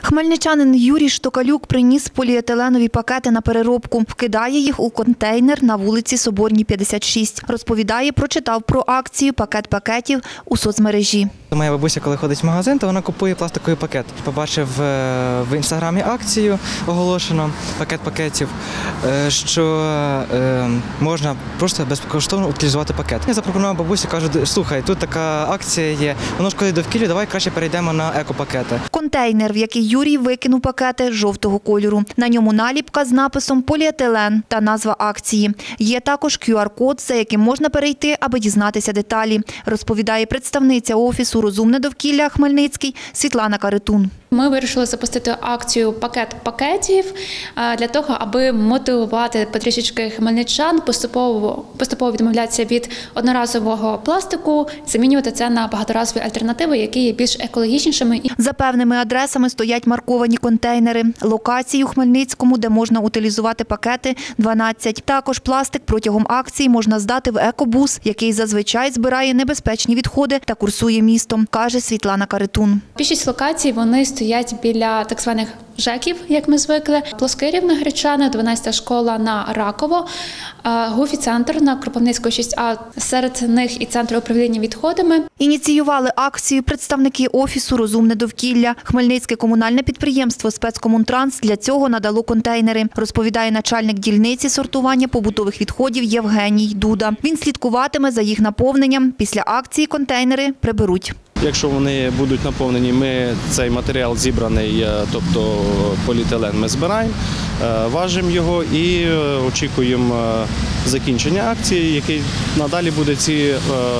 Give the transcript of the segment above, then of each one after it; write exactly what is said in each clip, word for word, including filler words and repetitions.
Хмельничанин Юрій Штокалюк приніс поліетиленові пакети на переробку. Вкидає їх у контейнер на вулиці Соборній, п'ятдесят шість. Розповідає, прочитав про акцію «Пакет пакетів» у соцмережі. Моя бабуся, коли ходить в магазин, то вона купує пластиковий пакет. Побачив в інстаграмі акцію оголошено «Пакет пакетів», що можна просто безкоштовно утилізувати пакет. Я запропонував бабусі, кажу, слухай, тут така акція є, воно шкодить довкіллю, давай краще перейдемо на екопакети. Контейнер, в який Юрій викинув пакети жовтого кольору. На ньому наліпка з написом «Поліетилен» та назва акції. Є також кю ар-код, за яким можна перейти, аби дізнатися деталі, розповідає представниця Офісу «Розумне довкілля» Хмельницький Світлана Каретун. Ми вирішили запустити акцію «Пакет пакетів» для того, аби мотивувати потрішечки хмельничан поступово, поступово відмовлятися від одноразового пластику, замінювати це на багаторазові альтернативи, які є більш екологічнішими. За певними адресами стоять марковані контейнери. Локацій у Хмельницькому, де можна утилізувати пакети, дванадцять. Також пластик протягом акції можна здати в екобус, який зазвичай збирає небезпечні відходи та курсує містом, каже Світлана Каретун. Більшість локацій, вони стоять біля так званих ЖЕКів, як ми звикли. Плоскирів на Гречани, дванадцята школа на Раково, Гуфі-центр на Кропивницького шість а. Серед них і центр управління відходами. Ініціювали акцію представники Офісу «Розумне довкілля». Хмельницьке комунальне підприємство «Спецкомунтранс» для цього надало контейнери, розповідає начальник дільниці сортування побутових відходів Євгеній Дуда. Він слідкуватиме за їх наповненням. Після акції контейнери приберуть. Якщо вони будуть наповнені, ми цей матеріал зібраний, тобто поліетилен ми збираємо, важимо його і очікуємо закінчення акції, який надалі буде ці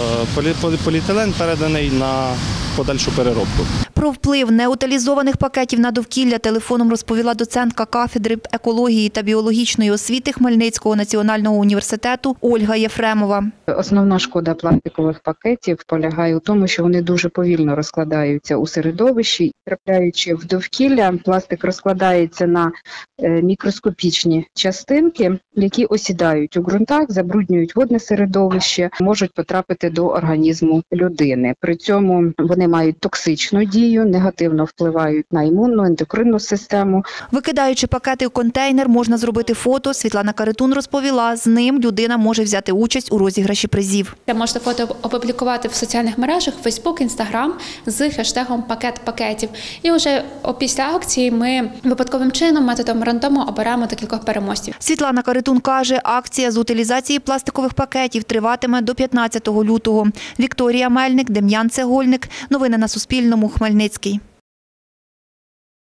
поліетилен переданий на подальшу переробку. Про вплив неутилізованих пакетів на довкілля телефоном розповіла доцентка кафедри екології та біологічної освіти Хмельницького національного університету Ольга Єфремова. Основна шкода пластикових пакетів полягає у тому, що вони дуже повільно розкладаються у середовищі. Трапляючи в довкілля, пластик розкладається на мікроскопічні частинки, які осідають у ґрунтах, забруднюють водне середовище, можуть потрапити до організму людини. При цьому вони мають токсичну дію, негативно впливають на імунну, ендокринну систему. Викидаючи пакети у контейнер, можна зробити фото. Світлана Каретун розповіла, з ним людина може взяти участь у розіграші призів. Можете фото опублікувати в соціальних мережах, Фейсбук, Інстаграм з хештегом «Пакет пакетів». І вже після акції ми випадковим чином, методом рандому, оберемо декількох переможців. Світлана Каретун каже, акція з утилізації пластикових пакетів триватиме до п'ятнадцятого лютого. Вікторія Мельник, Дем'ян Цегольник. Новини на Суспільному. Хмельницький.